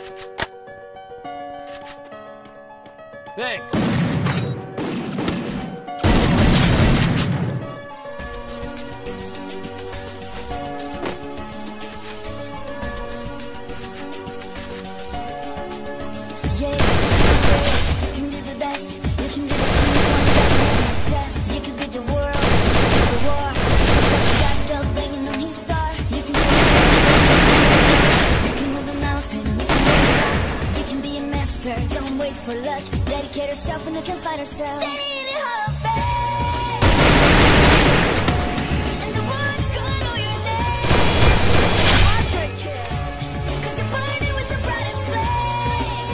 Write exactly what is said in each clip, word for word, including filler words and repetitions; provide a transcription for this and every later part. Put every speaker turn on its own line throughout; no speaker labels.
Thanks.
Don't wait for luck. Dedicate herself and you can find herself. Stay in her face, and the world's gonna know your name. Cause you're burning with the brightest flame,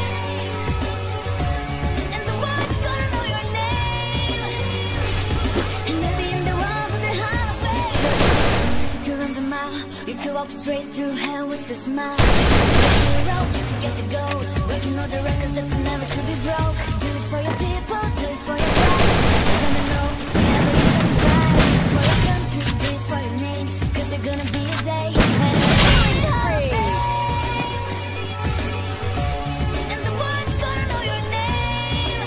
and the world's gonna know your name. And maybe in the walls of the hall of fame, you could run the mile, you could walk straight through hell with a smile. You could get to go, breaking all the records that never could be broke. Do it for your people, do it for your pride. You're gonna know, never even try. Do it for your country, do it for your name. Cause there's gonna be a day when it's in the hall of fame, and the world's gonna know your name.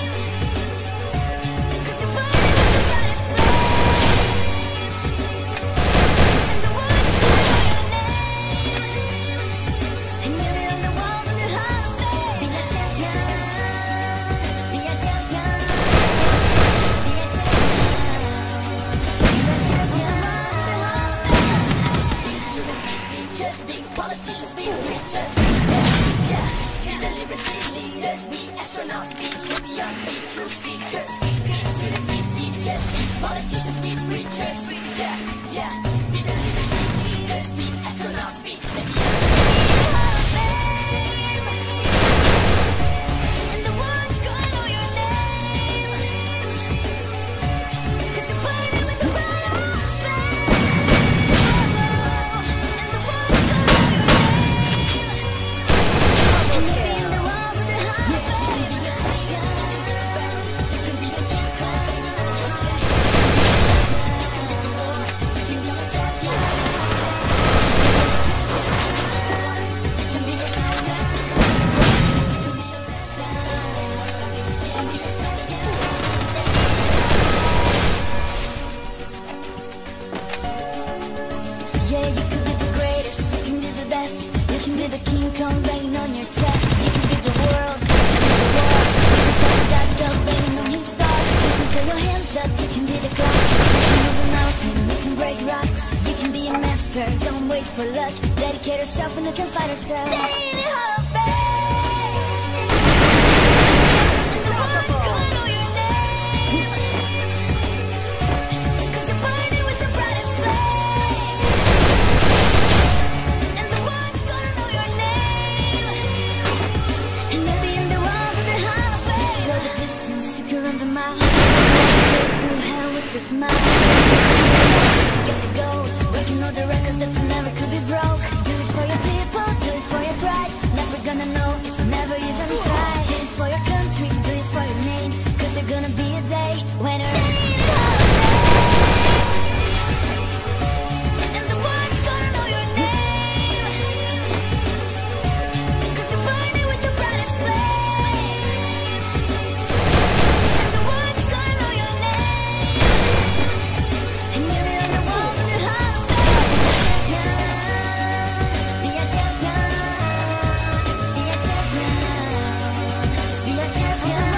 Cause you're burning with the brightest flame, and the world's gonna know your name. And you'll be on the walls of the hall of fame. Be a champion, be a champion, be a champion, be a champion. Be students, be teachers, be politicians, be preachers. Yeah, yeah. Be the leaders, be leaders, be astronauts, be champions, be truth seekers. Be students, be teachers, be politicians, be preachers. Yeah, yeah. Be the leaders, be leaders, be astronauts, be champions. And the world's gonna know your name. Cause you're burning with the brightest flame, and the world's gonna know your name. And maybe in the walls of the hall of fame, you can be the champion. You can be the champion. You can be the champion. Yeah, you could be the greatest, you can be the best, you can be the king come banging on your chest. You can be the world, you can be the war. You can touch that bell banging on his star. You can throw your hands up, you can be the clock. You can move a mountain, you can break rocks. You can be a master, don't wait for luck. Dedicate herself and you can find herself. Stay in the hall of fame, and the world's gonna know your name. Cause you're burning with the brightest flame, and the world's gonna know your name. And maybe in the walls of the hall of fame, go the distance, you can run the mile. Straight through hell with a smile. You get to go, breaking all the records that never could be broke. Do it for your people, do it for your pride. Never gonna know if you never even try. Do it for your country, do it for your name. Cause there's gonna be a day when you're in the hall of fame, and the world's gonna know your name. Cause you're burning with the brightest flame, and the world's gonna know your name. And you'll be on the walls of the hall of fame. Be a champion, be a champion, be a champion.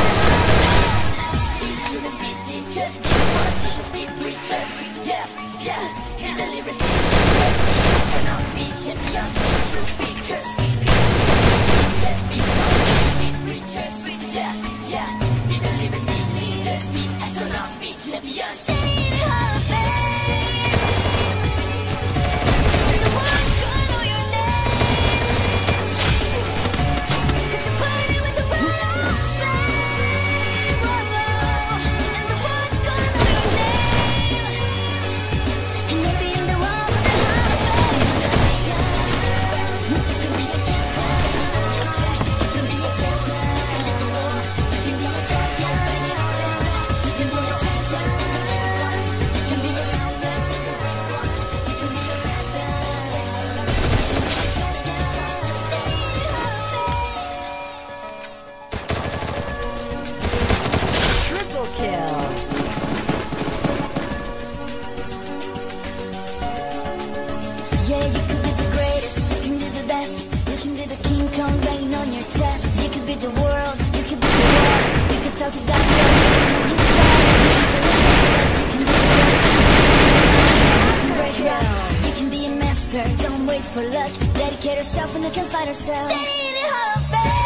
Be students, be teachers, be politicians, be preachers. Yeah, yeah. Be the leaders, be leaders, be astronauts, be champions, be truth seekers. Be teachers, be politicians, be preachers. Yeah, yeah. Be the leaders, be leaders, be astronauts, be champions. Stay in the hall of fame, and the world's gonna know your name. Cause you're burning with the brightest flame, and the world's gonna know your name. And maybe in the walls of the hall of fame, you can be the Dedicate herself and we can find ourselves. Stay in the Hall of Fame.